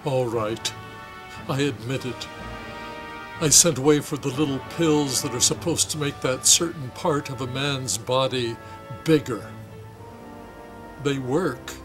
All right, I admit it. I sent away for the little pills that are supposed to make that certain part of a man's body bigger. They work.